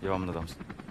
Я вам надам.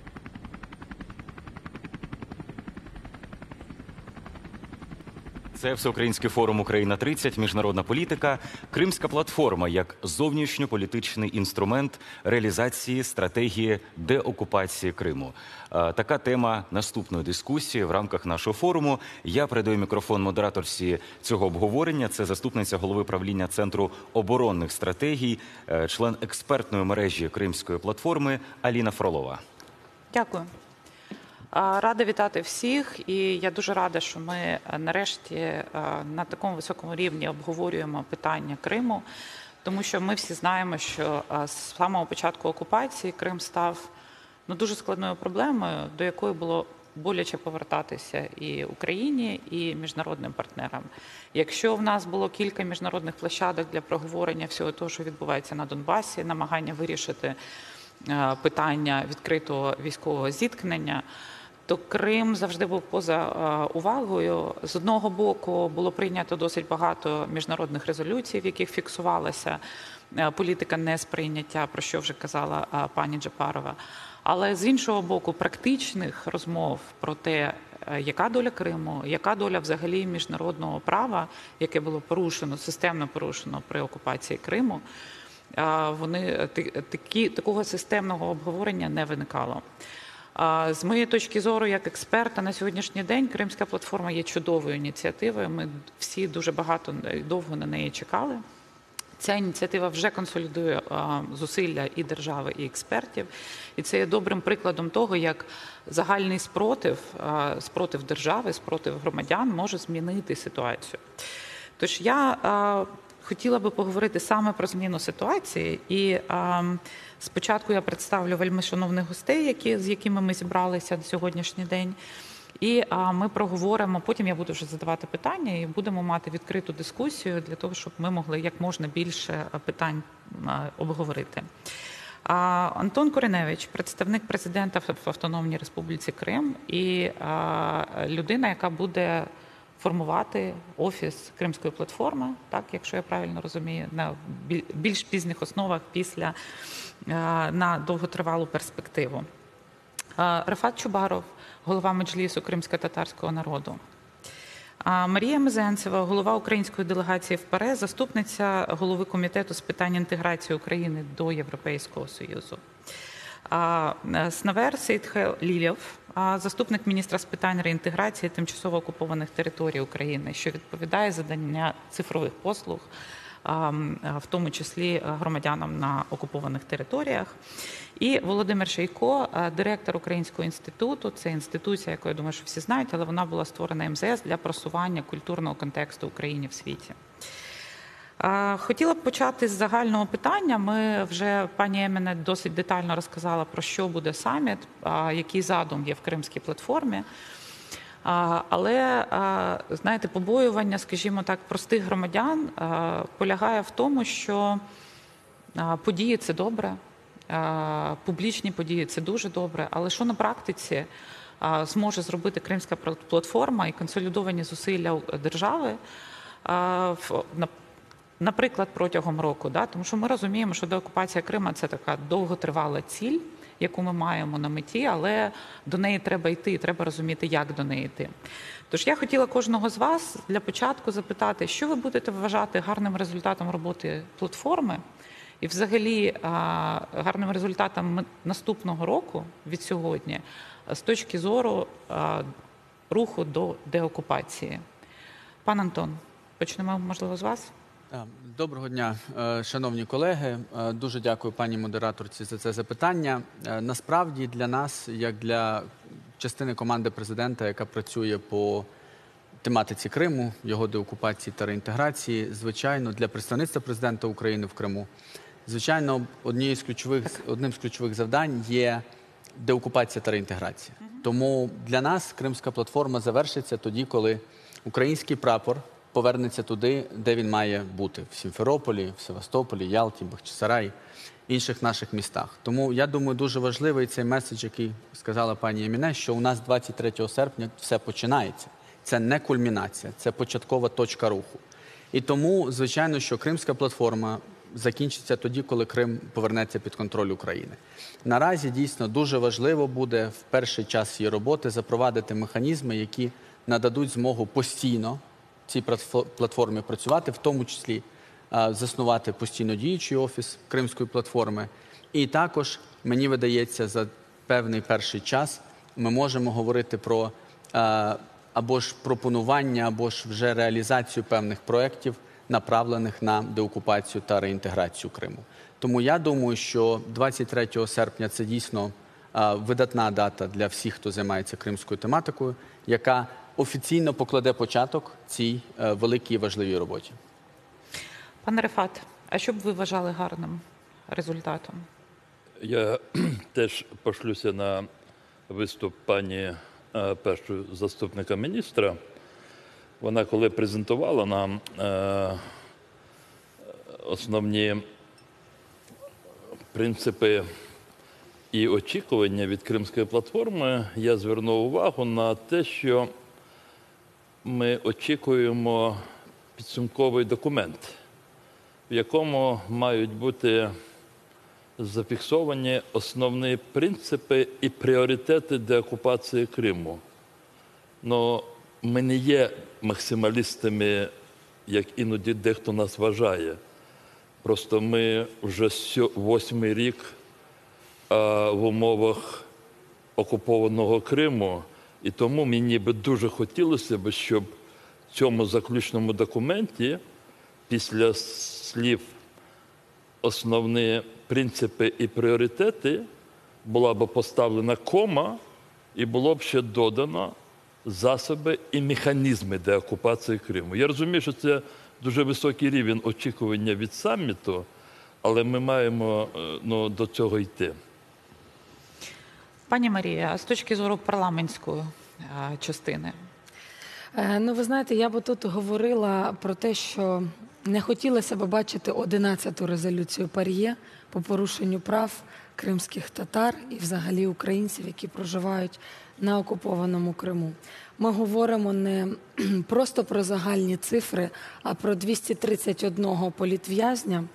Це Всеукраїнський форум «Україна-30. Міжнародна політика». Кримська платформа як зовнішньополітичний інструмент реалізації стратегії деокупації Криму. Така тема наступної дискусії в рамках нашого форуму. Я передаю мікрофон модераторці цього обговорення. Це заступниця голови правління Центру оборонних стратегій, член експертної мережі Кримської платформи Аліна Фролова. Дякую. Рада вітати всіх, і я дуже рада, що ми нарешті на такому високому рівні обговорюємо питання Криму, тому що ми всі знаємо, що з самого початку окупації Крим став дуже складною проблемою, до якої було боляче повертатися і Україні, і міжнародним партнерам. Якщо в нас було кілька міжнародних площадок для проговорення всього того, що відбувається на Донбасі, намагання вирішити питання відкритого військового зіткнення, то Крим завжди був поза увагою. З одного боку, було прийнято досить багато міжнародних резолюцій, в яких фіксувалася політика несприйняття, про що вже казала пані Джапарова. Але з іншого боку, практичних розмов про те, яка доля Криму, яка доля взагалі міжнародного права, яке було порушено, системно порушено при окупації Криму, такого системного обговорення не виникало. З моєї точки зору, як експерта, на сьогоднішній день Кримська платформа є чудовою ініціативою. Ми всі дуже багато і довго на неї чекали. Ця ініціатива вже консолідує зусилля і держави, і експертів. І це є добрим прикладом того, як загальний спротив держави, спротив громадян може змінити ситуацію. Тож я хотіла би поговорити саме про зміну ситуації. І спочатку я представлю вельмишановних гостей, з якими ми зібралися на сьогоднішній день. І ми проговоримо, потім я буду вже задавати питання і будемо мати відкриту дискусію для того, щоб ми могли як можна більше питань обговорити. Антон Кориневич, представник президента в Автономній Республіці Крим і людина, яка буде формувати офіс Кримської платформи, так, якщо я правильно розумію, на більш пізніх основах на довготривалу перспективу. Рафат Чубаров, голова Меджлісу кримськотатарського народу. Марія Мезенцева, голова української делегації в ПАРЄ, заступниця голови комітету з питань інтеграції України до Європейського Союзу. Снавер Сейтхелілєв, заступник міністра з питань реінтеграції тимчасово окупованих територій України, що відповідає за надання цифрових послуг, в тому числі громадянам на окупованих територіях. І Володимир Шейко, директор Українського інституту. Це інституція, яку, я думаю, що всі знають, але вона була створена МЗС для просування культурного контексту України в світі. Хотіла б почати з загального питання. Ми вже, пані Еміне досить детально розказала, про що буде саміт, який задум є в Кримській платформі. Але, знаєте, побоювання, скажімо так, простих громадян полягає в тому, що події – це добре, публічні події – це дуже добре, але що на практиці зможе зробити Кримська платформа і консолідовані зусилля держави, наприклад, протягом року, да? Тому що ми розуміємо, що деокупація Криму – це така довготривала ціль, яку ми маємо на меті, але до неї треба йти, і треба розуміти, як до неї йти. Тож я хотіла кожного з вас для початку запитати, що ви будете вважати гарним результатом роботи платформи і взагалі гарним результатом наступного року від сьогодні з точки зору руху до деокупації. Пан Антон, почнемо, можливо, з вас? Доброго дня, шановні колеги. Дуже дякую пані модераторці за це запитання. Насправді для нас, як для частини команди президента, яка працює по тематиці Криму, його деокупації та реінтеграції, звичайно, для представництва президента України в Криму, звичайно, одним з ключових завдань є деокупація та реінтеграція. Тому для нас Кримська платформа завершиться тоді, коли український прапор повернеться туди, де він має бути – в Сімферополі, в Севастополі, Ялті, Бахчисараї, інших наших містах. Тому, я думаю, дуже важливий цей меседж, який сказала пані Еміне, що у нас 23 серпня все починається. Це не кульмінація, це початкова точка руху. І тому, звичайно, що Кримська платформа закінчиться тоді, коли Крим повернеться під контроль України. Наразі дійсно дуже важливо буде в перший час її роботи запровадити механізми, які нададуть змогу постійно цій платформі працювати, в тому числі заснувати постійно діючий офіс Кримської платформи. І також, мені видається, за певний перший час ми можемо говорити про або ж пропонування, або ж вже реалізацію певних проєктів, направлених на деокупацію та реінтеграцію Криму. Тому я думаю, що 23 серпня – це дійсно видатна дата для всіх, хто займається кримською тематикою, яка офіційно покладе початок цій великій і важливій роботі. Пане Рефат, а що б ви вважали гарним результатом? Я теж пошлюся на виступ пані першого заступника міністра. Вона, коли презентувала нам основні принципи і очікування від Кримської платформи, я звернув увагу на те, що ми очікуємо підсумковий документ, в якому мають бути зафіксовані основні принципи і пріоритети деокупації Криму. Но ми не є максималістами, як іноді дехто нас вважає. Просто ми вже 8-й рік в умовах окупованого Криму, і тому мені би дуже хотілося б, щоб в цьому заключному документі після слів «основні принципи і пріоритети» була б поставлена кома і було б ще додано засоби і механізми деокупації Криму. Я розумію, що це дуже високий рівень очікування від саміту, але ми маємо до цього йти. Пані Марія, а з точки зору парламентської частини? Ну, ви знаєте, я би тут говорила про те, що не хотілося б бачити 11-ту резолюцію ПАРЄ по порушенню прав кримських татар і взагалі українців, які проживають на окупованому Криму. Ми говоримо не просто про загальні цифри, а про 231 політв'язня,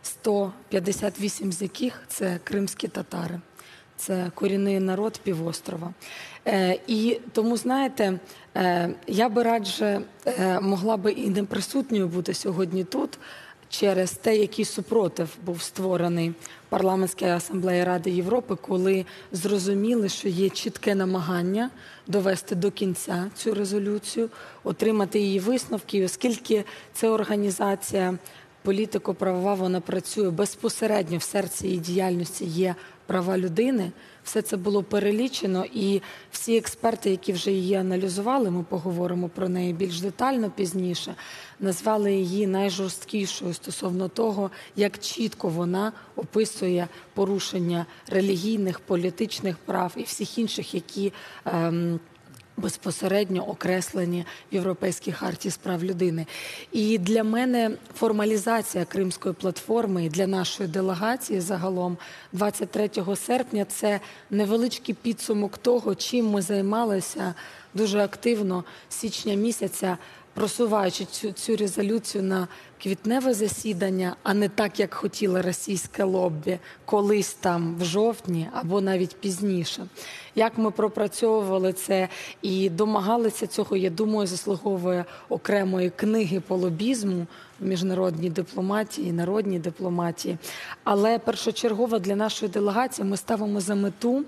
158 з яких – це кримські татари. Це корінний народ півострова. І тому, знаєте, я би радше могла би і не присутньою бути сьогодні тут через те, який супротив був створений Парламентською асамблеєю Ради Європи, коли зрозуміли, що є чітке намагання довести до кінця цю резолюцію, отримати її висновки. І оскільки це організація політико-правова, вона працює безпосередньо, в серці її діяльності є права людини, все це було перелічено, і всі експерти, які вже її аналізували, ми поговоримо про неї більш детально пізніше, назвали її найжорсткішою стосовно того, як чітко вона описує порушення релігійних, політичних прав і всіх інших, які безпосередньо окреслені в Європейській хартії з прав людини. І для мене формалізація Кримської платформи і для нашої делегації загалом 23 серпня – це невеличкий підсумок того, чим ми займалися дуже активно з січня місяця, просуваючи цю резолюцію на квітневе засідання, а не так, як хотіло російське лоббі, колись там в жовтні або навіть пізніше. Як ми пропрацьовували це і домагалися цього, я думаю, заслуговує окремої книги по лобізму в міжнародній дипломатії, народній дипломатії. Але першочергово для нашої делегації ми ставимо за мету,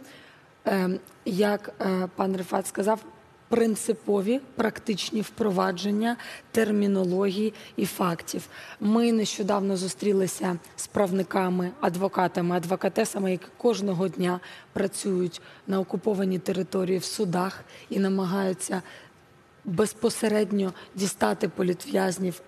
як пан Рефат сказав, принципові практичні впровадження термінології і фактів. Ми нещодавно зустрілися з правниками, адвокатами, адвокатесами, які кожного дня працюють на окупованій території в судах і намагаються безпосередньо дістати політв'язнів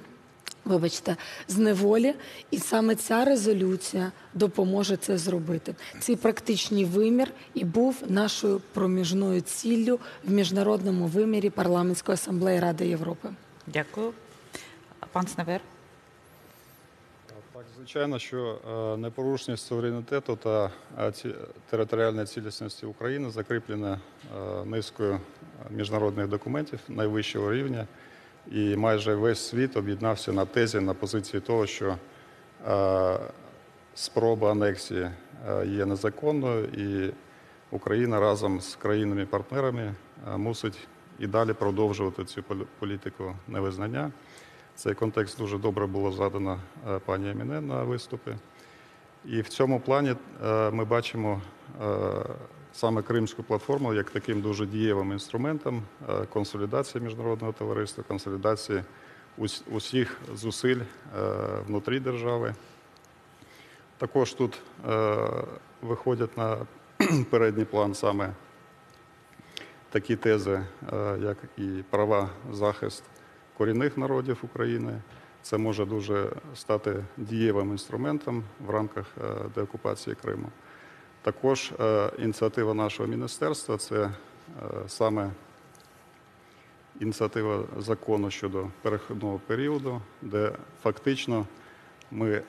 з неволі, і саме ця резолюція допоможе це зробити. Цей практичний вимір і був нашою проміжною ціллю в міжнародному вимірі Парламентської асамблеї Ради Європи. Дякую. Пан Сневер. Так, звичайно, що непорушність суверенітету та територіальної цілісності України закріплена низкою міжнародних документів найвищого рівня. І майже весь світ об'єднався на тезі, на позиції того, що спроба анексії є незаконною, і Україна разом з країнами-партнерами мусить і далі продовжувати цю політику невизнання. Цей контекст дуже добре було задано пані Еміне на виступі. І в цьому плані ми бачимо саме Кримську платформу як таким дуже дієвим інструментом консолідації міжнародного товариства, консолідації усіх зусиль внутрі держави. Також тут виходять на передній план саме такі тези, як і права, захист корінних народів України. Це може дуже стати дієвим інструментом в рамках деокупації Криму. Також ініціатива нашого міністерства – це саме ініціатива закону щодо перехідного періоду, де фактично ми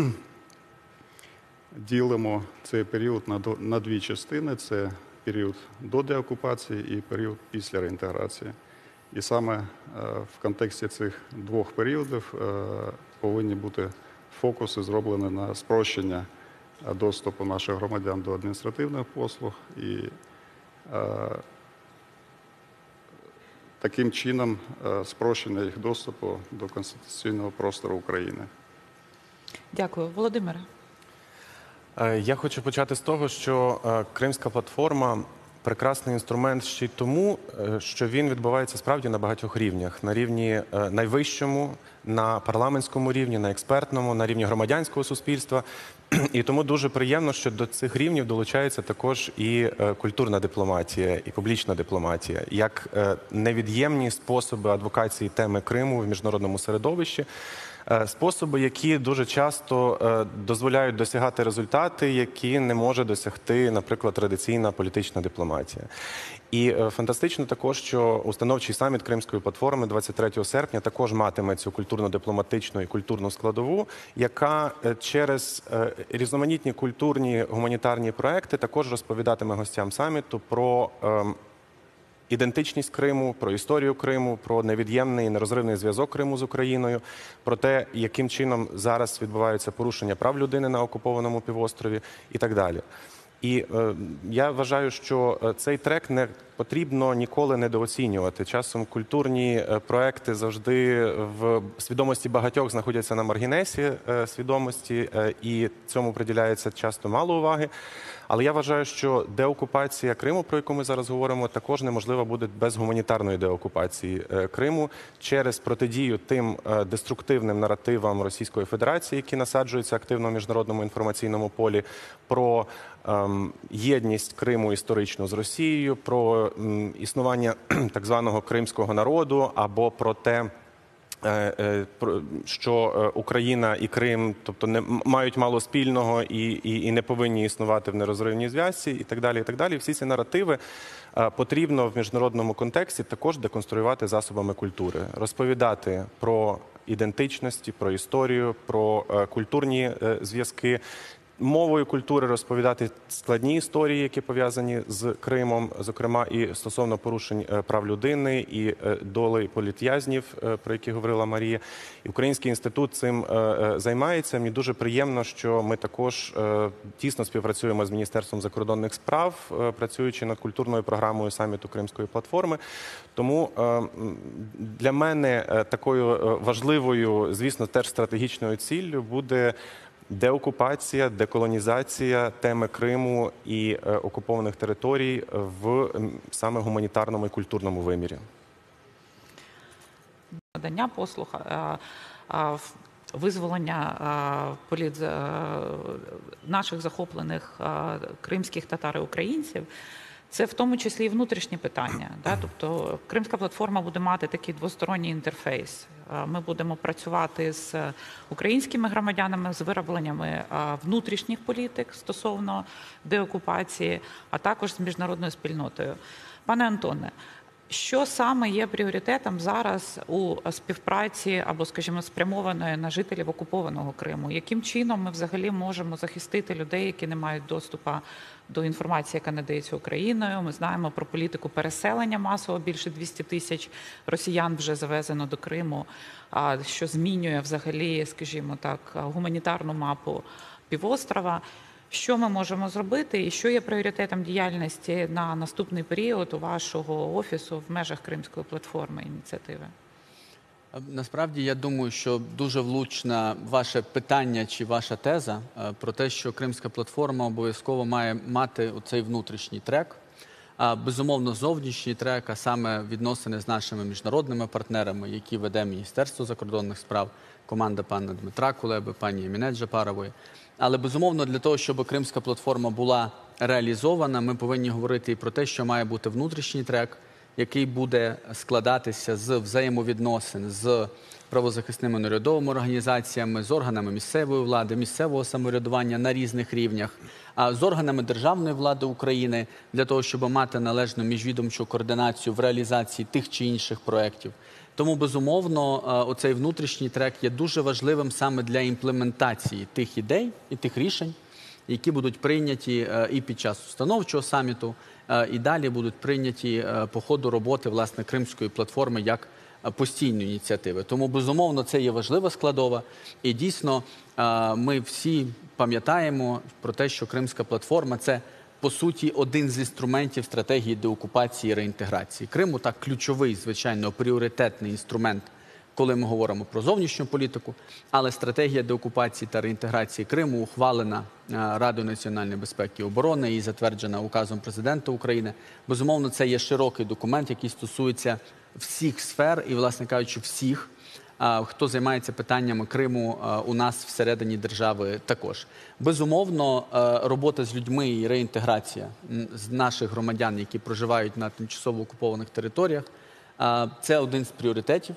ділимо цей період на дві частини. Це період до деокупації і період після реінтеграції. І саме в контексті цих двох періодів повинні бути фокуси зроблені на спрощення доступу наших громадян до адміністративних послуг і таким чином спрощення їх доступу до конституційного простору України. Дякую. Володимире. Я хочу почати з того, що Кримська платформа – прекрасний інструмент ще й тому, що він відбувається справді на багатьох рівнях. На рівні найвищому, на парламентському рівні, на експертному, на рівні громадянського суспільства. І тому дуже приємно, що до цих рівнів долучається також і культурна дипломатія, і публічна дипломатія, як невід'ємні способи адвокації теми Криму в міжнародному середовищі. Способи, які дуже часто дозволяють досягати результати, які не може досягти, наприклад, традиційна політична дипломатія. І фантастично також, що установчий саміт Кримської платформи 23 серпня також матиме цю культурно-дипломатичну і культурну складову, яка через різноманітні культурні гуманітарні проекти також розповідатиме гостям саміту про ідентичність Криму, про історію Криму, про невід'ємний і нерозривний зв'язок Криму з Україною, про те, яким чином зараз відбуваються порушення прав людини на окупованому півострові і так далі. І я вважаю, що цей трек не потрібно ніколи недооцінювати. Часом культурні проекти завжди в свідомості багатьох знаходяться на маргінесі свідомості, і цьому приділяється часто мало уваги. Але я вважаю, що деокупація Криму, про яку ми зараз говоримо, також неможлива буде без гуманітарної деокупації Криму через протидію тим деструктивним наративам Російської Федерації, які насаджуються активно в міжнародному інформаційному полі, про єдність Криму історично з Росією, про існування так званого кримського народу або про те, що Україна і Крим, тобто, не мають мало спільного і не повинні існувати в нерозривній зв'язці, і так далі, і так далі. Всі ці наративи потрібно в міжнародному контексті також деконструювати засобами культури, розповідати про ідентичності, про історію, про культурні зв'язки. Мовою культури розповідати складні історії, які пов'язані з Кримом, зокрема і стосовно порушень прав людини, і доли політв'язнів, про які говорила Марія. І Український інститут цим займається. Мені дуже приємно, що ми також тісно співпрацюємо з Міністерством закордонних справ, працюючи над культурною програмою саміту Кримської платформи. Тому для мене такою важливою, звісно, теж стратегічною ціллю буде деокупація, деколонізація теми Криму і окупованих територій в саме гуманітарному і культурному вимірі. Надання послуг, визволення наших захоплених кримських татар і українців – це в тому числі і внутрішні питання. Тобто Кримська платформа буде мати такий двосторонній інтерфейс. Ми будемо працювати з українськими громадянами, з виробленнями внутрішніх політик стосовно деокупації, а також з міжнародною спільнотою. Пане Антоне, Що саме є пріоритетом зараз у співпраці або, скажімо, спрямованої на жителів окупованого Криму? Яким чином ми взагалі можемо захистити людей, які не мають доступу до інформації, яка надається Україною? Ми знаємо про політику переселення масового, більше 200 тисяч росіян вже завезено до Криму, що змінює взагалі, скажімо так, гуманітарну мапу півострова. Що ми можемо зробити і що є пріоритетом діяльності на наступний період у вашого офісу в межах Кримської платформи ініціативи? Насправді, я думаю, що дуже влучне ваше питання чи ваша теза про те, що Кримська платформа обов'язково має мати оцей внутрішній трек. Безумовно, зовнішній трек, а саме відносини з нашими міжнародними партнерами, які веде Міністерство закордонних справ, команда пана Дмитра Кулеби, пані Еміне Джапарової. Але, безумовно, для того, щоб Кримська платформа була реалізована, ми повинні говорити і про те, що має бути внутрішній трек, який буде складатися з взаємовідносин з правозахисними неурядовими організаціями, з органами місцевої влади, місцевого самоврядування на різних рівнях, з органами державної влади України, для того, щоб мати належну міжвідомчу координацію в реалізації тих чи інших проєктів. Тому, безумовно, оцей внутрішній трек є дуже важливим саме для імплементації тих ідей і тих рішень, які будуть прийняті і під час установчого саміту, і далі будуть прийняті по ходу роботи, власне, Кримської платформи як постійної ініціативи. Тому, безумовно, це є важлива складова. І дійсно, ми всі пам'ятаємо про те, що Кримська платформа – це, по суті, один з інструментів стратегії деокупації і реінтеграції Криму. Так, ключовий, звичайно, пріоритетний інструмент, коли ми говоримо про зовнішню політику, але стратегія деокупації та реінтеграції Криму ухвалена Радою національної безпеки і оборони і затверджена указом президента України. Безумовно, це є широкий документ, який стосується всіх сфер і, власне кажучи, всіх, хто займається питаннями Криму у нас всередині держави також. Безумовно, робота з людьми і реінтеграція з наших громадян, які проживають на тимчасово окупованих територіях, це один з пріоритетів.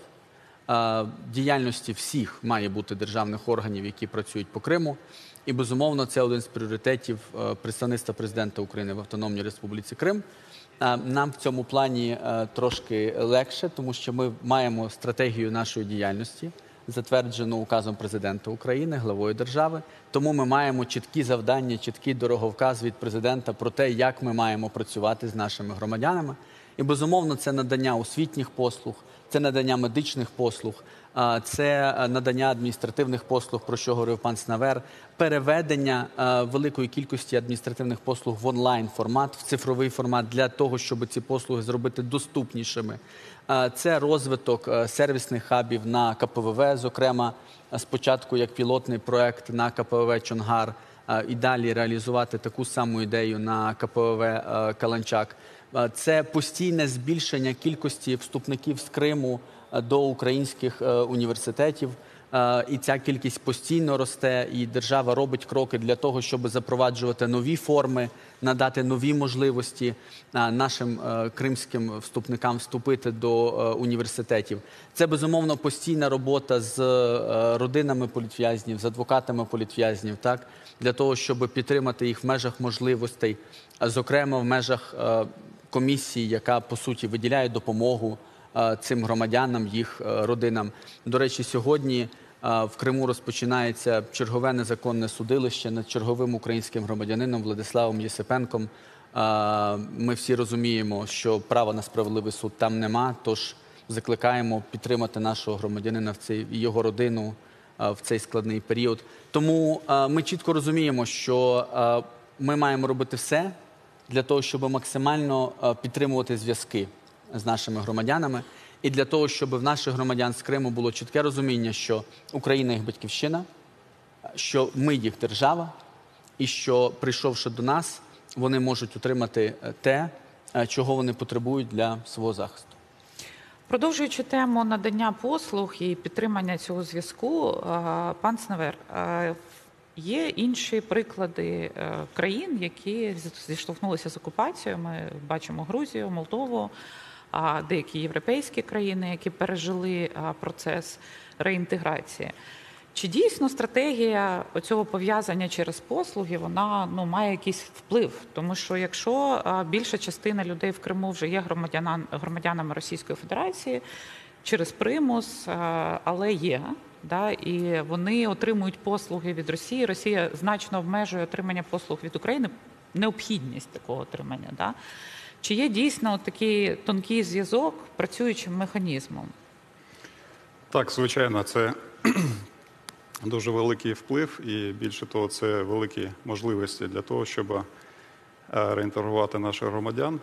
Діяльності всіх має бути державних органів, які працюють по Криму. І, безумовно, це один з пріоритетів представництва президента України в Автономній Республіці Крим. Нам в цьому плані трошки легше, тому що ми маємо стратегію нашої діяльності, затверджену указом президента України, главою держави. Тому ми маємо чіткі завдання, чіткий дороговказ від президента про те, як ми маємо працювати з нашими громадянами. І, безумовно, це надання освітніх послуг, це надання медичних послуг, це надання адміністративних послуг, про що говорив пан Снавер, переведення великої кількості адміністративних послуг в онлайн-формат, в цифровий формат для того, щоб ці послуги зробити доступнішими. Це розвиток сервісних хабів на КПВВ, зокрема, спочатку як пілотний проект на КПВВ «Чонгар», і далі реалізувати таку саму ідею на КПВВ «Каланчак». Це постійне збільшення кількості вступників з Криму до українських університетів. І ця кількість постійно росте, і держава робить кроки для того, щоб запроваджувати нові форми, надати нові можливості нашим кримським вступникам вступити до університетів. Це, безумовно, постійна робота з родинами політв'язнів, з адвокатами політв'язнів, так? Для того, щоб підтримати їх в межах можливостей, зокрема в межах комісії, яка, по суті, виділяє допомогу цим громадянам, їх родинам. До речі, сьогодні в Криму розпочинається чергове незаконне судилище над черговим українським громадянином Владиславом Єсипенком. Ми всі розуміємо, що права на справедливий суд там нема, тож закликаємо підтримати нашого громадянина і його родину в цей складний період. Тому ми чітко розуміємо, що ми маємо робити все для того, щоб максимально підтримувати зв'язки з нашими громадянами і для того, щоб в наших громадян з Криму було чітке розуміння, що Україна їх батьківщина, що ми їх держава і що, прийшовши до нас, вони можуть отримати те, чого вони потребують для свого захисту. Продовжуючи тему надання послуг і підтримання цього зв'язку, пан Снавер, є інші приклади країн, які зіштовхнулися з окупацією. Ми бачимо Грузію, Молдову, деякі європейські країни, які пережили процес реінтеграції. Чи дійсно стратегія цього пов'язання через послуги, вона має якийсь вплив? Тому що якщо більша частина людей в Криму вже є громадянами Російської Федерації через примус, але є, да, і вони отримують послуги від Росії, Росія значно обмежує отримання послуг від України, необхідність такого отримання. Да? Чи є дійсно такий тонкий зв'язок працюючим механізмом? Так, звичайно, це дуже великий вплив і, більше того, це великі можливості для того, щоб реінтегрувати наших громадян,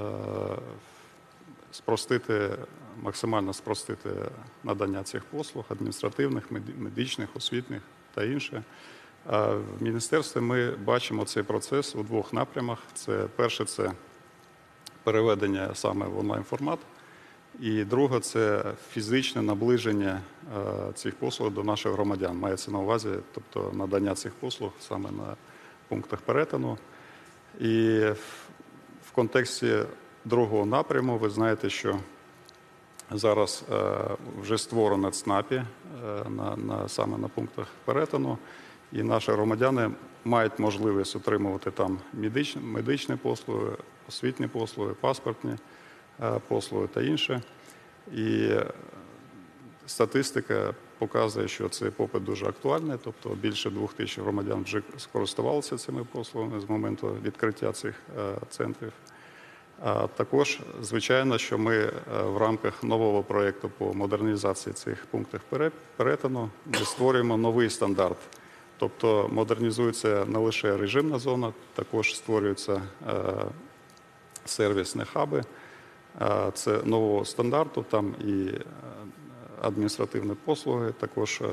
максимально спростити надання цих послуг адміністративних, медичних, освітних та інше. В міністерстві ми бачимо цей процес у двох напрямах. Перше – це переведення саме в онлайн-формат, і друге – це фізичне наближення цих послуг до наших громадян. Мається на увазі, тобто надання цих послуг саме на пунктах перетину. І в контексті другого напряму ви знаєте, що зараз вже створено ЦНАПі саме на пунктах перетину, і наші громадяни мають можливість отримувати там медичні послуги, освітні послуги, паспортні послуги та інше. І статистика показує, що цей попит дуже актуальний, тобто більше 2000 громадян вже скористувалися цими послугами з моменту відкриття цих центрів. Також, звичайно, що ми в рамках нового проєкту по модернізації цих пунктів перетину ми створюємо новий стандарт. Тобто модернізується не лише режимна зона, також створюються сервісні хаби. Це нового стандарту, там і адміністративні послуги, також,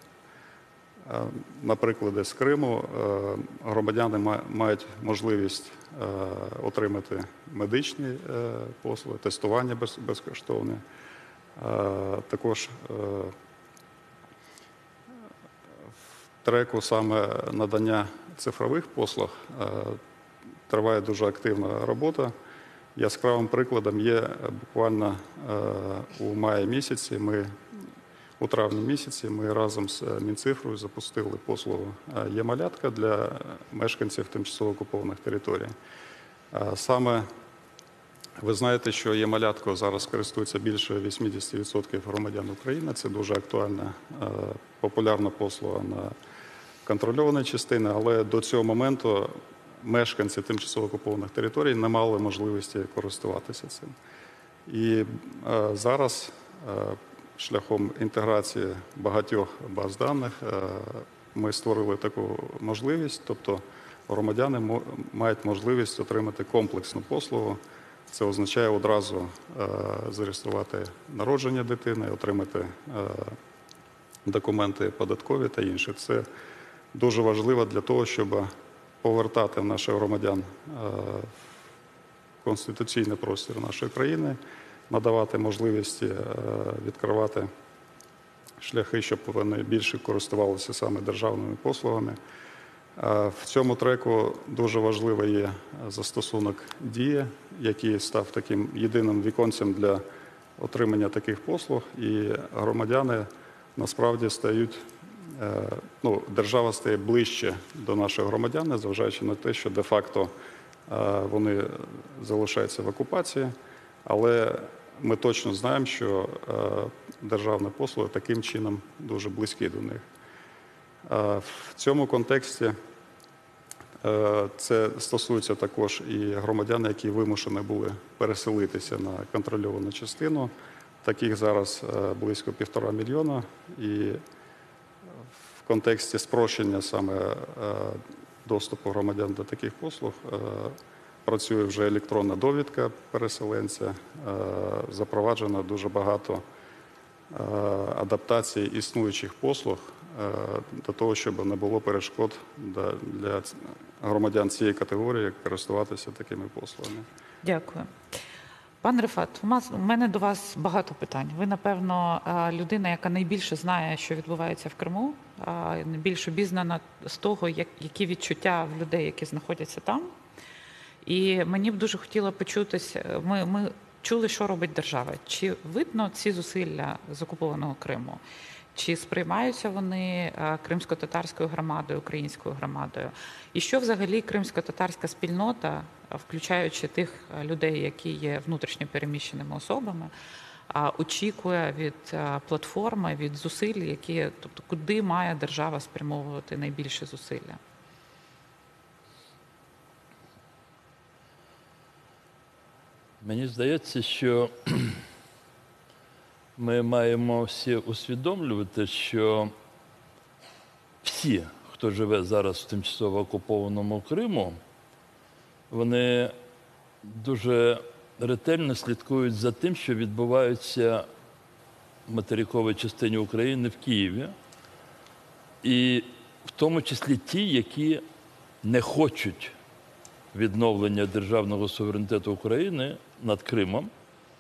наприклад, з Криму громадяни мають можливість отримати медичні послуги, тестування безкоштовне. Також в треку саме надання цифрових послуг триває дуже активна робота. Яскравим прикладом є буквально у маї місяці, у травні місяці ми разом з Мінцифрою запустили послугу «Є-малятка» для мешканців тимчасово окупованих територій. Саме ви знаєте, що «Є-маляткою» зараз користується більше 80% громадян України. Це дуже актуальна, популярна послуга на контрольованій частині, але до цього моменту мешканці тимчасово окупованих територій не мали можливості користуватися цим. І зараз шляхом інтеграції багатьох баз даних ми створили таку можливість, тобто громадяни мають можливість отримати комплексну послугу. Це означає одразу зареєструвати народження дитини, отримати документи податкові та інше. Це дуже важливо для того, щоб повертати наших громадян в конституційний простір нашої країни, надавати можливості відкривати шляхи, щоб вони більше користувалися саме державними послугами. В цьому треку дуже важливий є застосунок «Дія», який став таким єдиним віконцем для отримання таких послуг, і громадяни насправді стають, держава стає ближче до наших громадян, незважаючи на те, що де-факто вони залишаються в окупації, але ми точно знаємо, що державні послуги таким чином дуже близькі до них. В цьому контексті це стосується також і громадян, які вимушені були переселитися на контрольовану частину. Таких зараз близько 1,5 мільйона. І в контексті спрощення саме доступу громадян до таких послуг працює вже електронна довідка переселенця, запроваджено дуже багато адаптацій існуючих послуг для того, щоб не було перешкод для громадян цієї категорії користуватися такими послугами. Дякую. Пан Рифат, у мене до вас багато питань. Ви, напевно, людина, яка найбільше знає, що відбувається в Криму, найбільш обізнана з того, які відчуття в людей, які знаходяться там. І мені б дуже хотіло почутися, ми чули, що робить держава. Чи видно ці зусилля з окупованого Криму? Чи сприймаються вони кримсько-татарською громадою, українською громадою? І що взагалі кримсько-татарська спільнота, включаючи тих людей, які є внутрішньо переміщеними особами, очікує від платформи, від зусиль, тобто куди має держава спрямовувати найбільше зусилля? Мені здається, що ми маємо всі усвідомлювати, що всі, хто живе зараз в тимчасово окупованому Криму, вони дуже ретельно слідкують за тим, що відбувається в материковій частині України в Києві, і в тому числі ті, які не хочуть відновлення державного суверенітету України над Кримом.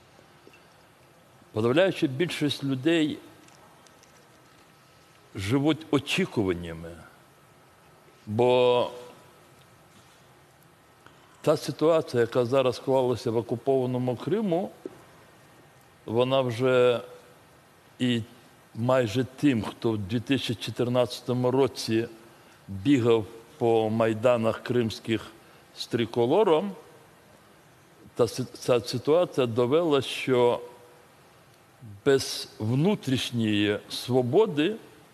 Подавляюча більшість людей живуть очікуваннями, бо та ситуація, яка зараз склалася в окупованому Криму, вона вже і майже тим, хто в 2014 році бігав по майданах кримських з триколором, ця ситуація довела, що без внутрішньої свободи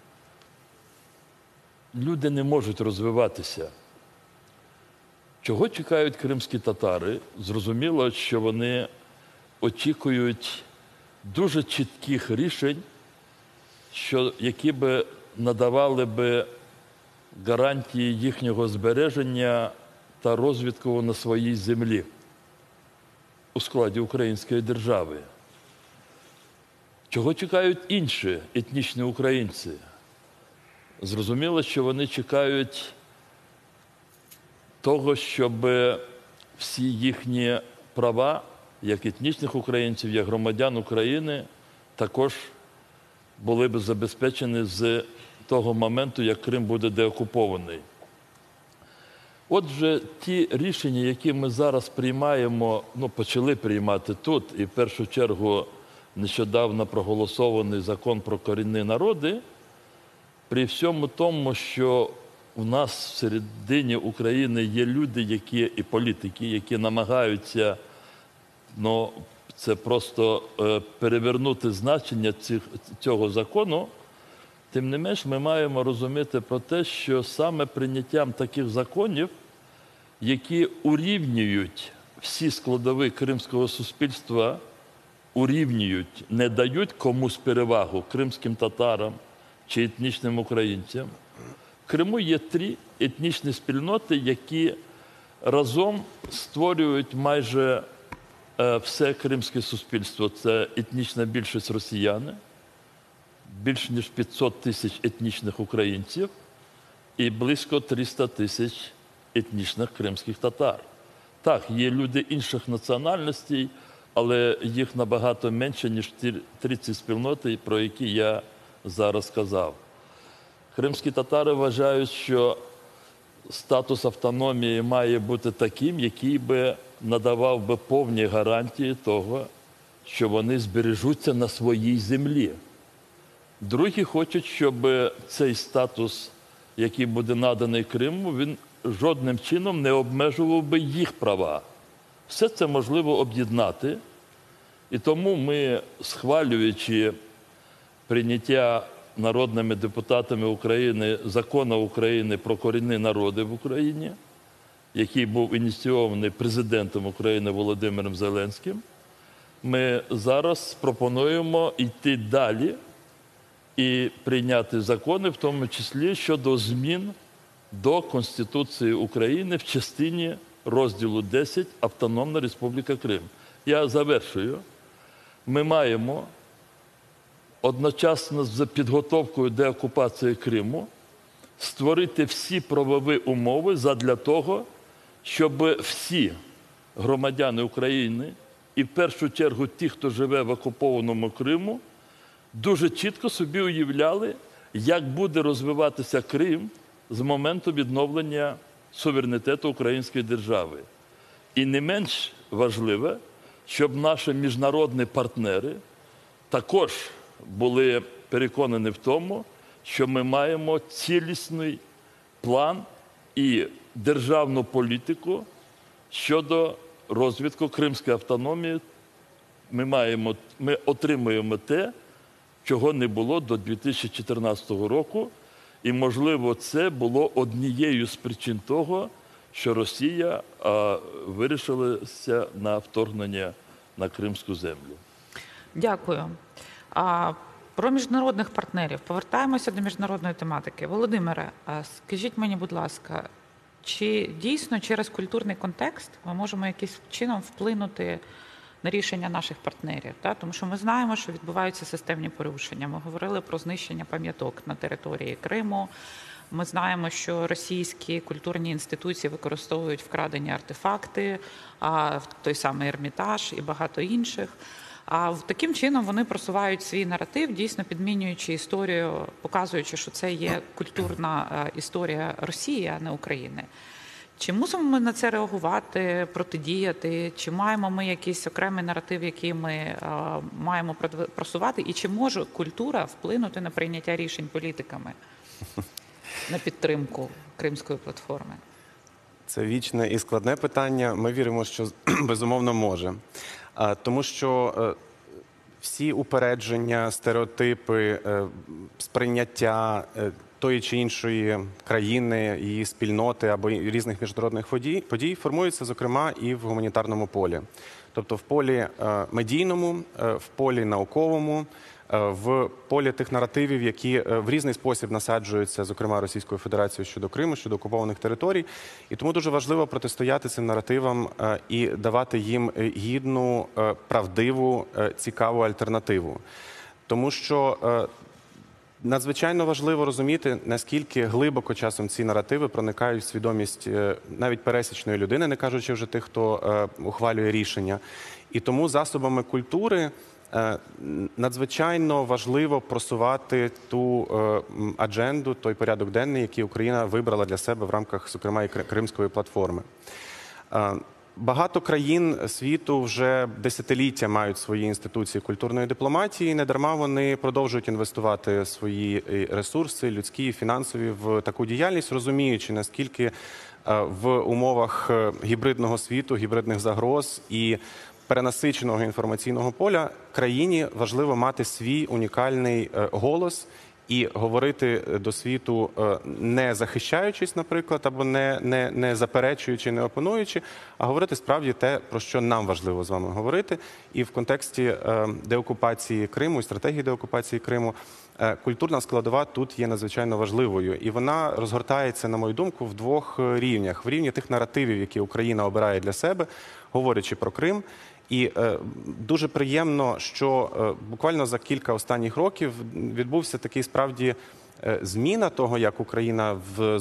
люди не можуть розвиватися. Чого чекають кримські татари? Зрозуміло, що вони очікують дуже чітких рішень, які би надавали би гарантії їхнього збереження та розвитку на своїй землі у складі української держави. Чого чекають інші етнічні українці? Зрозуміло, що вони чекають того, щоб всі їхні права, як етнічних українців, як громадян України, також були б забезпечені з того моменту, як Крим буде деокупований. Отже, ті рішення, які ми зараз приймаємо, почали приймати тут, і в першу чергу нещодавно проголосований закон про корінні народи, при всьому тому, що у нас всередині України є люди, і політики, які намагаються, це просто перевернути значення цього закону, тим не менш ми маємо розуміти про те, що саме прийняттям таких законів, які урівнюють всі складові кримського суспільства, урівнюють, не дають комусь перевагу кримським татарам чи етнічним українцям. В Криму є 3 етнічні спільноти, які разом створюють майже все кримське суспільство. Це етнічна більшість росіяни, більш ніж 500 тисяч етнічних українців і близько 300 тисяч етнічних кримських татар. Так, є люди інших національностей, але їх набагато менше, ніж 30 спільноти, про які я зараз сказав. Кримські татари вважають, що статус автономії має бути таким, який би надавав би повні гарантії того, що вони збережуться на своїй землі. Другі хочуть, щоб цей статус, який буде наданий Криму, він жодним чином не обмежував би їх права. Все це можливо об'єднати. І тому ми, схвалюючи прийняття народними депутатами України Закону України про корінні народи в Україні, який був ініційований президентом України Володимиром Зеленським, ми зараз пропонуємо йти далі і прийняти закони, в тому числі щодо змін до Конституції України в частині розділу 10 «Автономна Республіка Крим». Я завершую. Ми маємо одночасно з підготовкою деокупації Криму створити всі правові умови задля того, щоб всі громадяни України, і в першу чергу ті, хто живе в окупованому Криму, дуже чітко собі уявляли, як буде розвиватися Крим з моменту відновлення суверенітету української держави. І не менш важливе, щоб наші міжнародні партнери також були переконаний в тому, що ми маємо цілісний план і державну політику щодо розвитку Кримської автономії. Ми отримуємо те, чого не було до 2014 року. І, можливо, це було однією з причин того, що Росія вирішилася на вторгнення на Кримську землю. Дякую. Про міжнародних партнерів. Повертаємося до міжнародної тематики. Володимире, скажіть мені, будь ласка, чи дійсно через культурний контекст ми можемо якимось чином вплинути на рішення наших партнерів? Тому що ми знаємо, що відбуваються системні порушення. Ми говорили про знищення пам'яток на території Криму. Ми знаємо, що російські культурні інституції використовують вкрадені артефакти, той самий Ермітаж і багато інших. Таким чином вони просувають свій наратив, дійсно підмінюючи історію, показуючи, що це є культурна історія Росії, а не України. Чи мусимо ми на це реагувати, протидіяти? Чи маємо ми якийсь окремий наратив, який ми маємо просувати? І чи може культура вплинути на прийняття рішень політиками на підтримку Кримської платформи? Це вічне і складне питання. Ми віримо, що безумовно може. Тому що всі упередження, стереотипи, сприйняття тої чи іншої країни, її спільноти або різних міжнародних подій формуються, зокрема, і в гуманітарному полі. Тобто в полі медійному, в полі науковому, в полі тих наративів, які в різний спосіб насаджуються, зокрема, Російською Федерацією щодо Криму, щодо окупованих територій. І тому дуже важливо протистояти цим наративам і давати їм гідну, правдиву, цікаву альтернативу. Тому що надзвичайно важливо розуміти, наскільки глибоко часом ці наративи проникають в свідомість навіть пересічної людини, не кажучи вже тих, хто ухвалює рішення. І тому засобами культури надзвичайно важливо просувати ту адженду, той порядок денний, який Україна вибрала для себе в рамках, зокрема, і Кримської платформи. Багато країн світу вже десятиліття мають свої інституції культурної дипломатії, недарма вони продовжують інвестувати свої ресурси, людські і фінансові, в таку діяльність, розуміючи, наскільки в умовах гібридного світу, гібридних загроз і перенасиченого інформаційного поля країні важливо мати свій унікальний голос і говорити до світу, не захищаючись, наприклад, або не заперечуючи, не опонуючи, а говорити справді те, про що нам важливо з вами говорити. І в контексті деокупації Криму і стратегії деокупації Криму культурна складова тут є надзвичайно важливою. І вона розгортається, на мою думку, в двох рівнях. В рівні тих наративів, які Україна обирає для себе, говорячи про Крим. І дуже приємно, що буквально за кілька останніх років відбувся такий справді зміна того, як Україна в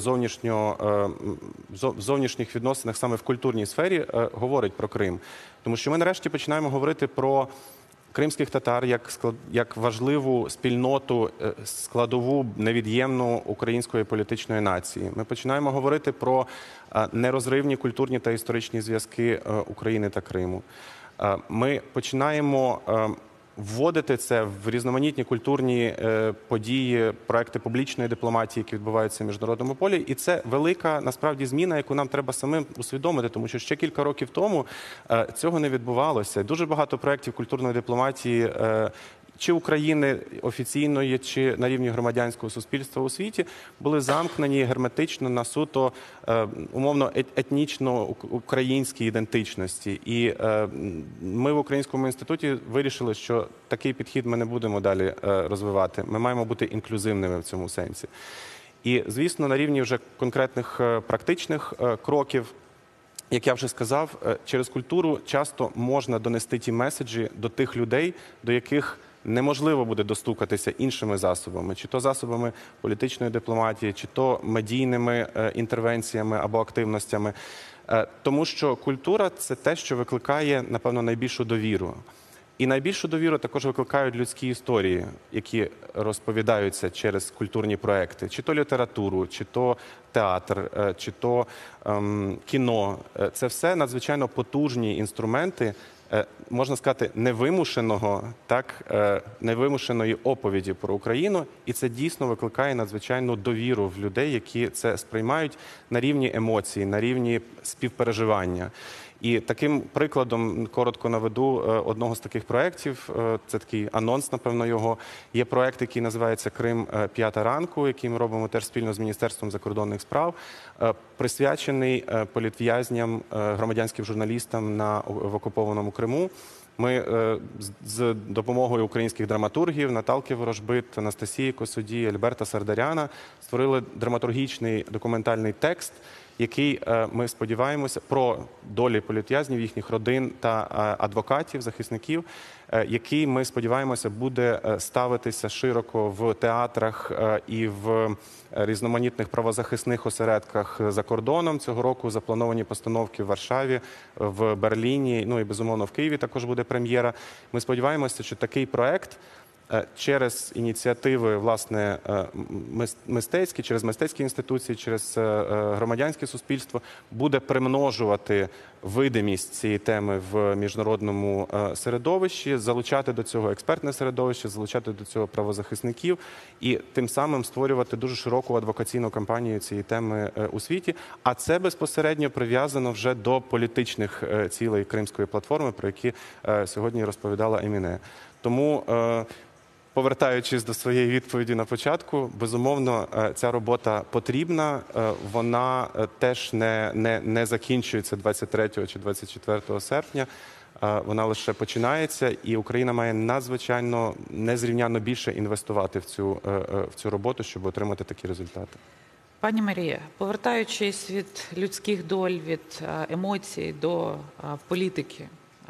зовнішніх відносинах, саме в культурній сфері, говорить про Крим. Тому що ми нарешті починаємо говорити про кримських татар як важливу спільноту, складову, невід'ємну української політичної нації. Ми починаємо говорити про нерозривні культурні та історичні зв'язки України та Криму. Ми починаємо вводити це в різноманітні культурні події, проекти публічної дипломатії, які відбуваються в міжнародному полі. І це велика, насправді, зміна, яку нам треба самим усвідомити, тому що ще кілька років тому цього не відбувалося. Дуже багато проєктів культурної дипломатії чи України офіційної, чи на рівні громадянського суспільства у світі, були замкнені герметично на суто, умовно, етнічно-українській ідентичності. І ми в Українському інституті вирішили, що такий підхід ми не будемо далі розвивати. Ми маємо бути інклюзивними в цьому сенсі. І, звісно, на рівні вже конкретних практичних кроків, як я вже сказав, через культуру часто можна донести ті меседжі до тих людей, до яких неможливо буде достукатися іншими засобами, чи то засобами політичної дипломатії, чи то медійними інтервенціями або активностями. Тому що культура – це те, що викликає, напевно, найбільшу довіру. І найбільшу довіру також викликають людські історії, які розповідаються через культурні проекти, чи то літературу, чи то театр, чи то кіно. Це все надзвичайно потужні інструменти, можна сказати, невимушеної оповіді про Україну, і це дійсно викликає надзвичайну довіру в людей, які це сприймають на рівні емоцій, на рівні співпереживання. І таким прикладом, коротко наведу, одного з таких проєктів, це такий анонс, напевно, його, є проєкт, який називається «Крим. 5 ранку», який ми робимо теж спільно з Міністерством закордонних справ, присвячений політв'язням, громадянським журналістам в окупованому Криму. Ми з допомогою українських драматургів Наталки Ворожбит, Анастасії Косоді, Альберта Сардаряна створили драматургічний документальний текст, який, ми сподіваємося, про долі політв'язнів, їхніх родин та адвокатів, захисників, який, ми сподіваємося, буде ставитися широко в театрах і в різноманітних правозахисних осередках за кордоном. Цього року заплановані постановки в Варшаві, в Берліні, ну і, безумовно, в Києві також буде прем'єра. Ми сподіваємося, що такий проект через ініціативи, власне, мистецькі, через мистецькі інституції, через громадянське суспільство буде примножувати видимість цієї теми в міжнародному середовищі, залучати до цього експертне середовище, залучати до цього правозахисників і тим самим створювати дуже широку адвокаційну кампанію цієї теми у світі. А це безпосередньо прив'язано вже до політичних цілей Кримської платформи, про які сьогодні розповідала Еміне. Тому, повертаючись до своєї відповіді на початку, безумовно, ця робота потрібна, вона теж не закінчується 23 чи 24 серпня, вона лише починається, і Україна має надзвичайно незрівнянно більше інвестувати в цю роботу, щоб отримати такі результати. Пані Марія, повертаючись від людських доль, від емоцій до політики,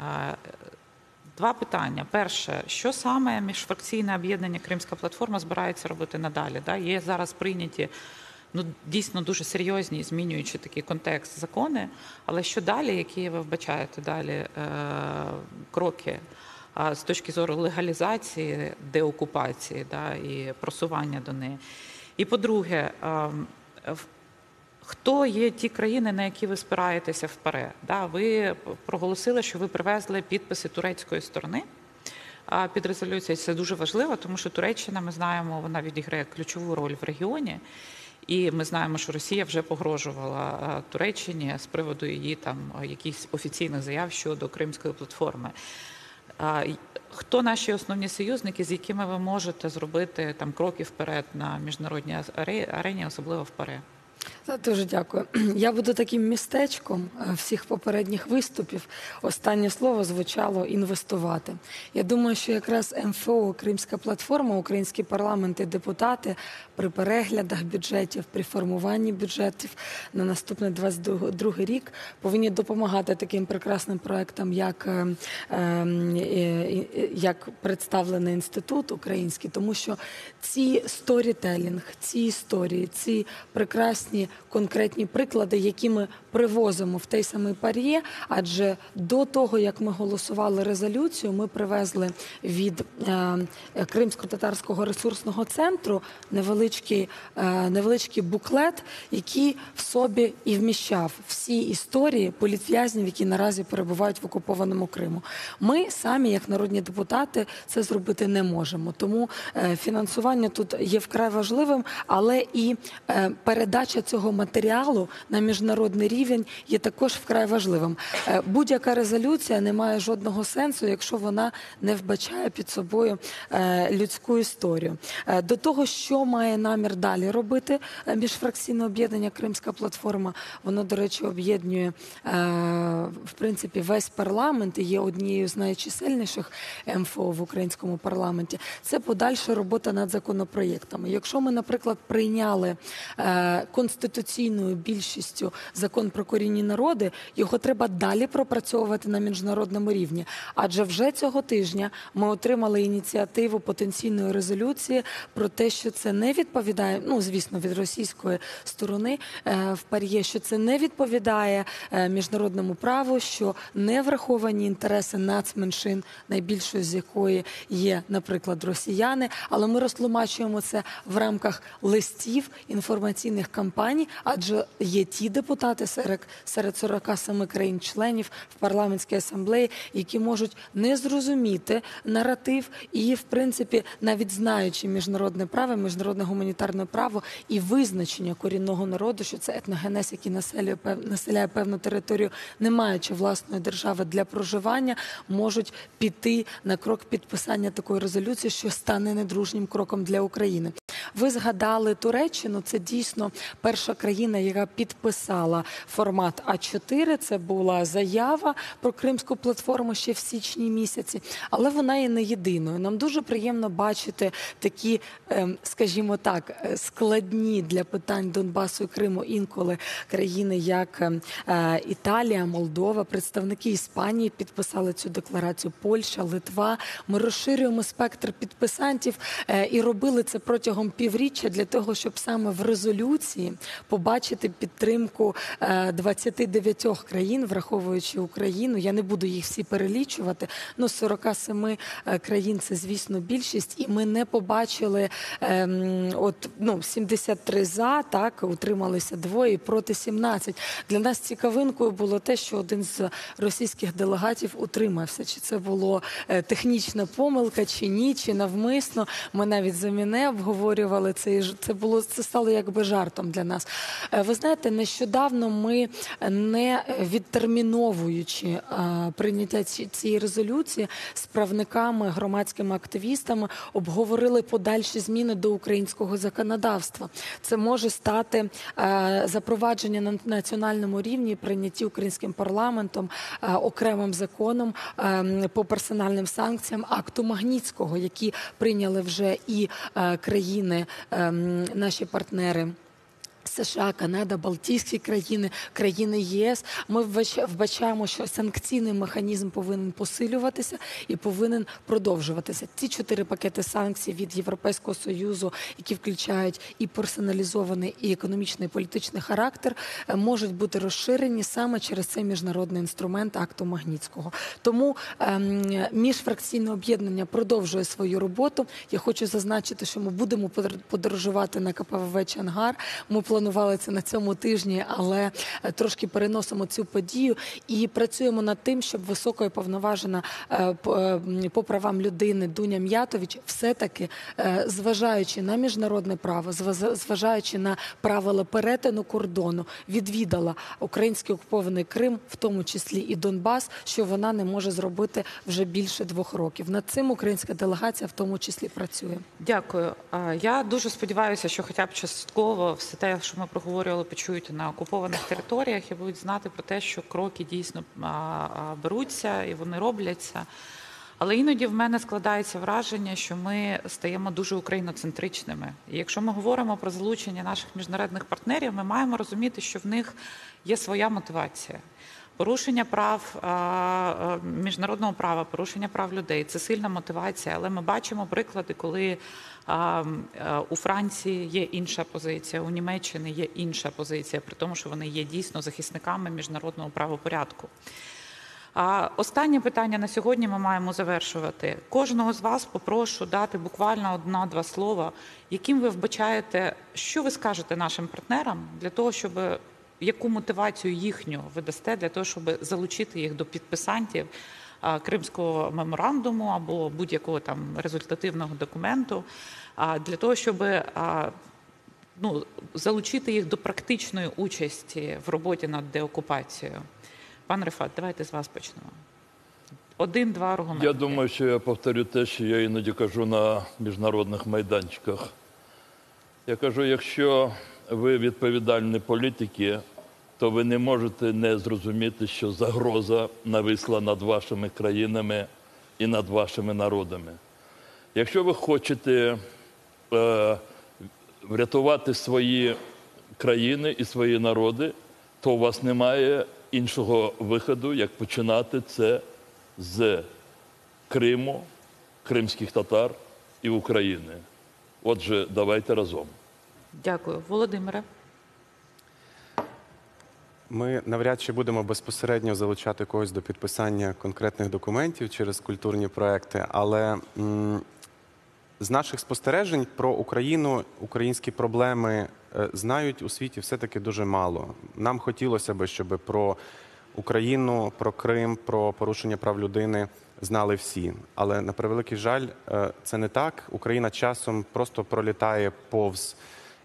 два питання. Перше, що саме міжфракційне об'єднання «Кримська платформа» збирається робити надалі? Є зараз прийняті дійсно дуже серйозні, змінюючи такий контекст, закони, але що далі, які ви вбачаєте далі кроки з точки зору легалізації, деокупації і просування до неї? І по-друге, хто є ті країни, на які ви спираєтеся вперед? Ви проголосили, що ви привезли підписи турецької сторони під резолюцією. Це дуже важливо, тому що Туреччина, ми знаємо, вона відіграє ключову роль в регіоні. І ми знаємо, що Росія вже погрожувала Туреччині з приводу її якихось офіційних заяв щодо Кримської платформи. Хто наші основні союзники, з якими ви можете зробити кроки вперед на міжнародній арені, особливо вперед? Дуже дякую. Я буду таким містечком всіх попередніх виступів. Останнє слово звучало «інвестувати». Я думаю, що якраз МФО «Кримська платформа», український парламент і депутати при переглядах бюджетів, при формуванні бюджетів на наступний 22 рік повинні допомагати таким прекрасним проектам, як представлений інститут український, тому що ці сторітелінг, ці історії, ці прекрасні конкретні приклади, які ми привозимо в той самий ПАРЄ, адже до того, як ми голосували резолюцію, ми привезли від Кримсько-татарського ресурсного центру невеличкий буклет, який в собі і вміщав всі історії політв'язнів, які наразі перебувають в окупованому Криму. Ми самі, як народні депутати, це зробити не можемо. Тому фінансування тут є вкрай важливим, але і передача цього матеріалу на міжнародний рівень є також вкрай важливим. Будь-яка резолюція не має жодного сенсу, якщо вона не вбачає під собою людську історію. До того, що має намір далі робити міжфракційне об'єднання «Кримська платформа», воно, до речі, об'єднує, в принципі, весь парламент і є однією з найчисельніших МФО в українському парламенті. Це подальша робота над законопроєктами. Якщо ми, наприклад, прийняли конституційною більшістю Закон про корінні народи, його треба далі пропрацьовувати на міжнародному рівні. Адже вже цього тижня ми отримали ініціативу потенційної резолюції про те, що це не відповідає, ну, звісно, від російської сторони в ПАРЄ, що це не відповідає міжнародному праву, що не враховані інтереси нацменшин, найбільшою з якої є, наприклад, росіяни, але ми розтлумачуємо це в рамках листів, інформаційних кампаній, адже є ті депутати серед 47 країн-членів в парламентській асамблеї, які можуть не зрозуміти наратив і, в принципі, навіть знаючи міжнародне право, міжнародне гуманітарне право і визначення корінного народу, що це етногенез, який населяє певну територію, не маючи власної держави для проживання, можуть піти на крок підписання такої резолюції, що стане недружнім кроком для України. Ви згадали Туреччину, це дійсно перша країна, яка підписала формат А4, це була заява про Кримську платформу ще в січні місяці, але вона є не єдиною. Нам дуже приємно бачити такі, скажімо так, складні для питань Донбасу і Криму інколи країни, як Італія, Молдова, представники Іспанії підписали цю декларацію, Польща, Литва. Ми розширюємо спектр підписантів і робили це протягом півріччя для того, щоб саме в резолюції побачити підтримку 29 країн, враховуючи Україну. Я не буду їх всі перелічувати, але 47 країн – це, звісно, більшість. І ми не побачили 73 за, так, утрималися 2 і проти 17. Для нас цікавинкою було те, що один з російських делегатів утримався. Чи це було технічна помилка, чи ні, чи навмисно. Ми навіть з МІНЕ обговорювали це, це стало якби жартом для нас. Ви знаєте, нещодавно ми, не відтерміновуючи прийняття цієї резолюції, з правниками, громадськими активістами обговорили подальші зміни до українського законодавства. Це може стати запровадження на національному рівні, прийнятті українським парламентом окремим законом по персональним санкціям акту Магнітського, які прийняли вже і країни, наші партнери. США, Канада, Балтійські країни, країни ЄС. Ми вбачаємо, що санкційний механізм повинен посилюватися і повинен продовжуватися. Ці 4 пакети санкцій від Європейського Союзу, які включають і персоналізований, і економічний, і політичний характер, можуть бути розширені саме через цей міжнародний інструмент акту Магнітського. Тому міжфракційне об'єднання продовжує свою роботу. Я хочу зазначити, що ми будемо подорожувати на КПВВ «Чангар». Ми планували це на цьому тижні, але трошки переносимо цю подію і працюємо над тим, щоб висока і повноважена по правам людини Дуня М'ятович все-таки, зважаючи на міжнародне право, зважаючи на правила перетину кордону, відвідала український окупований Крим, в тому числі і Донбас, що вона не може зробити вже більше 2 років. Над цим українська делегація в тому числі працює. Дякую. Я дуже сподіваюся, що хоча б частково все те, що ми проговорювали, почують на окупованих територіях і будуть знати про те, що кроки дійсно беруться і вони робляться. Але іноді в мене складається враження, що ми стаємо дуже україноцентричними. І якщо ми говоримо про залучення наших міжнародних партнерів, ми маємо розуміти, що в них є своя мотивація. Порушення прав, міжнародного права, порушення прав людей – це сильна мотивація, але ми бачимо приклади, коли у Франції є інша позиція, у Німеччині є інша позиція, при тому, що вони є дійсно захисниками міжнародного правопорядку. Останнє питання на сьогодні ми маємо завершувати. Кожного з вас попрошу дати буквально 1-2 слова, яким ви вбачаєте, що ви скажете нашим партнерам для того, щоб яку мотивацію їхню ви дасте для того, щоб залучити їх до підписантів Кримського меморандуму або будь-якого там результативного документу, для того, щоб залучити їх до практичної участі в роботі над деокупацією. Пан Рефат, давайте з вас почнемо. 1-2 аргументи. Я думаю, що я повторю те, що я іноді кажу на міжнародних майданчиках. Я кажу, якщо ви відповідальні політики, то ви не можете не зрозуміти, що загроза нависла над вашими країнами і над вашими народами. Якщо ви хочете врятувати свої країни і свої народи, то у вас немає іншого виходу, як починати це з Криму, кримських татар і України. Отже, давайте разом. Дякую. Володимире. Ми навряд чи будемо безпосередньо залучати когось до підписання конкретних документів через культурні проекти, але з наших спостережень про Україну, українські проблеми знають у світі все-таки дуже мало. Нам хотілося б, щоб про Україну, про Крим, про порушення прав людини знали всі. Але, на превеликий жаль, це не так. Україна часом просто пролітає повз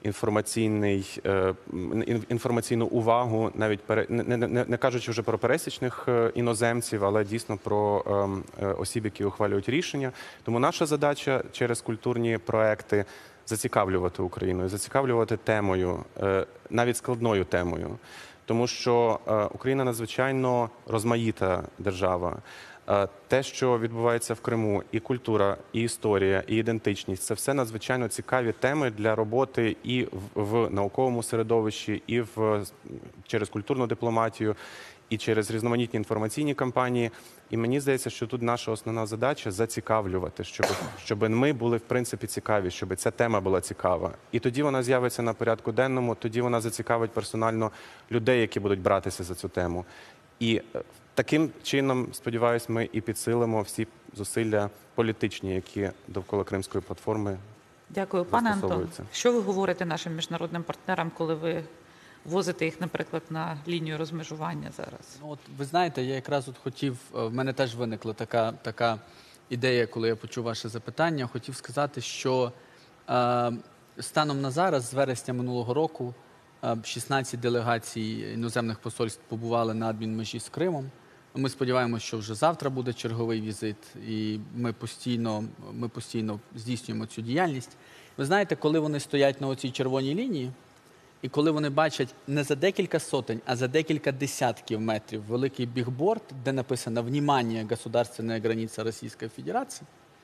інформаційну увагу, навіть не кажучи вже про пересічних іноземців, але дійсно про осіб, які ухвалюють рішення. Тому наша задача через культурні проекти зацікавлювати Україну, і зацікавлювати темою, навіть складною темою. Тому що Україна надзвичайно розмаїта держава. Те, що відбувається в Криму, і культура, і історія, і ідентичність – це все надзвичайно цікаві теми для роботи і в науковому середовищі, і через культурну дипломатію, і через різноманітні інформаційні кампанії. І мені здається, що тут наша основна задача – зацікавлювати, щоб ми були, в принципі, цікаві, щоб ця тема була цікава. І тоді вона з'явиться на порядку денному, тоді вона зацікавить персонально людей, які будуть братися за цю тему. І таким чином, сподіваюся, ми і підсилимо всі зусилля політичні, які довкола Кримської платформи. Дякую. Пане Антон, що ви говорите нашим міжнародним партнерам, коли ви возите їх, наприклад, на лінію розмежування зараз? Ну, от, ви знаєте, я якраз хотів, в мене теж виникла така ідея, коли я почув ваше запитання. Хотів сказати, що станом на зараз, з вересня минулого року, 16 делегацій іноземних посольств побували на адмінмежі з Кримом. Ми сподіваємося, що вже завтра буде черговий візит, і ми постійно здійснюємо цю діяльність. Ви знаєте, коли вони стоять на оцій червоній лінії, і коли вони бачать не за декілька сотень, а за декілька десятків метрів великий бігборд, де написано «Внимание, государственная граница Російської Федерації»,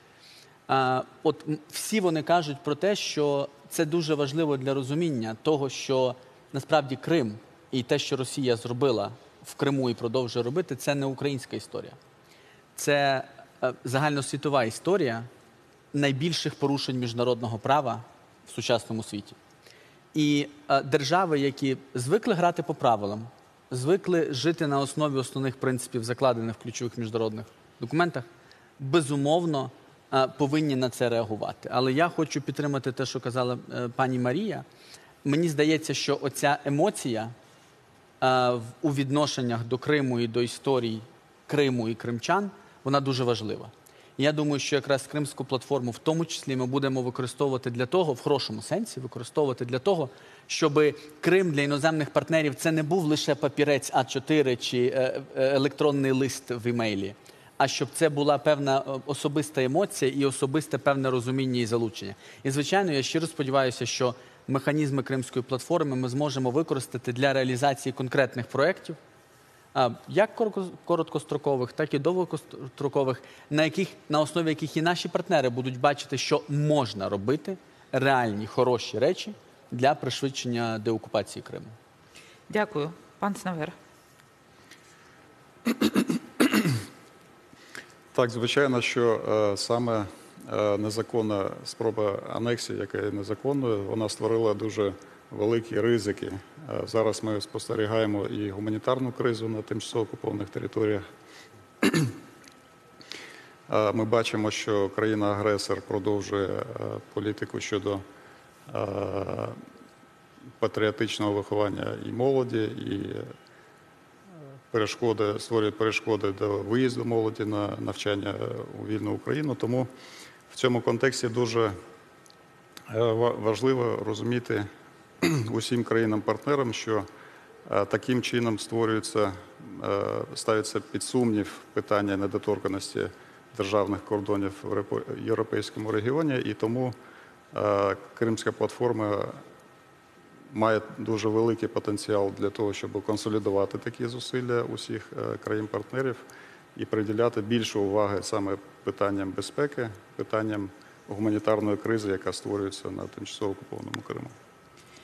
от всі вони кажуть про те, що це дуже важливо для розуміння того, що насправді Крим і те, що Росія зробила в Криму і продовжує робити, це не українська історія. Це загальносвітова історія найбільших порушень міжнародного права в сучасному світі. І держави, які звикли грати по правилам, звикли жити на основі основних принципів, закладених в ключових міжнародних документах, безумовно, повинні на це реагувати. Але я хочу підтримати те, що казала пані Марія. Мені здається, що оця емоція у відношеннях до Криму і до історій Криму і кримчан, вона дуже важлива. І я думаю, що якраз Кримську платформу в тому числі ми будемо використовувати для того, в хорошому сенсі, використовувати для того, щоб Крим для іноземних партнерів це не був лише папірець А4 чи електронний лист в імейлі, а щоб це була певна особиста емоція і особисте певне розуміння і залучення. І, звичайно, я щиро сподіваюся, що механізми Кримської платформи ми зможемо використати для реалізації конкретних проєктів, як короткострокових, так і довгострокових, на основі яких і наші партнери будуть бачити, що можна робити реальні, хороші речі для пришвидшення деокупації Криму. Дякую. Пан Снавер. Так, звичайно, що саме незаконна спроба анексії, яка є незаконною, вона створила дуже великі ризики. Зараз ми спостерігаємо і гуманітарну кризу на тимчасово окупованих територіях. Ми бачимо, що країна-агресор продовжує політику щодо патріотичного виховання і молоді, і створює перешкоди до виїзду молоді на навчання у вільну Україну. Тому в цьому контексті дуже важливо розуміти усім країнам-партнерам, що таким чином ставиться під сумнів питання недоторканності державних кордонів в європейському регіоні, і тому Кримська платформа має дуже великий потенціал для того, щоб консолідувати такі зусилля усіх країн-партнерів і приділяти більше уваги саме питанням безпеки, питанням гуманітарної кризи, яка створюється на тимчасово окупованому Криму.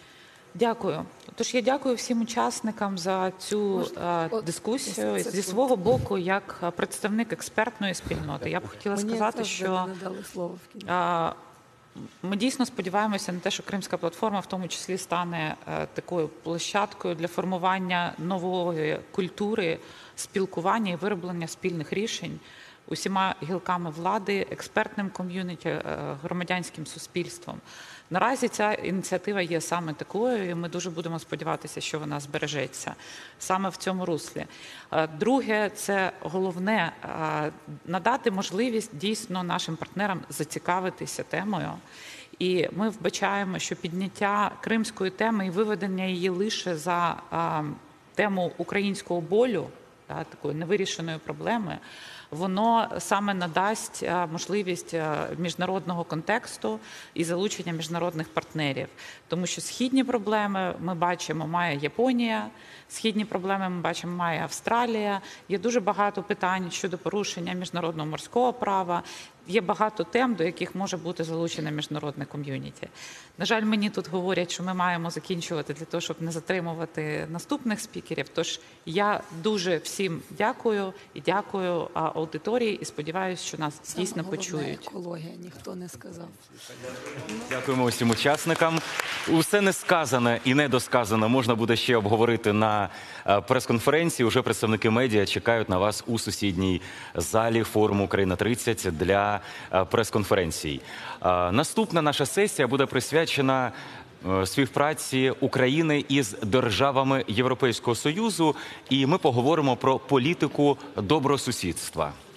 Дякую. Тож я дякую всім учасникам за цю дискусію. Зі свого боку, як представник експертної спільноти, я б хотіла сказати, що не дали слово в кінці. ми дійсно сподіваємося на те, що Кримська платформа в тому числі стане такою площадкою для формування нової культури, спілкування і вироблення спільних рішень усіма гілками влади, експертним ком'юніті, громадянським суспільством. Наразі ця ініціатива є саме такою, і ми дуже будемо сподіватися, що вона збережеться саме в цьому руслі. Друге, це головне – надати можливість дійсно нашим партнерам зацікавитися темою. І ми вбачаємо, що підняття кримської теми і виведення її лише за тему українського болю, такої невирішеної проблеми, воно саме надасть можливість міжнародного контексту і залучення міжнародних партнерів. Тому що східні проблеми, ми бачимо, має Японія, східні проблеми, ми бачимо, має Австралія. Є дуже багато питань щодо порушення міжнародного морського права. Є багато тем, до яких може бути залучене міжнародне ком'юніті. На жаль, мені тут говорять, що ми маємо закінчувати для того, щоб не затримувати наступних спікерів. Тож я дуже всім дякую і дякую аудиторії і сподіваюся, що нас дійсно почують. Екологія, ніхто не сказав. Дякуємо усім учасникам. Усе не сказане і недосказане можна буде ще обговорити на прес-конференції. Уже представники медіа чекають на вас у сусідній залі форуму «Україна-30» для прес-конференцій. Наступна наша сесія буде присвячена співпраці України із державами Європейського Союзу, і ми поговоримо про політику добросусідства.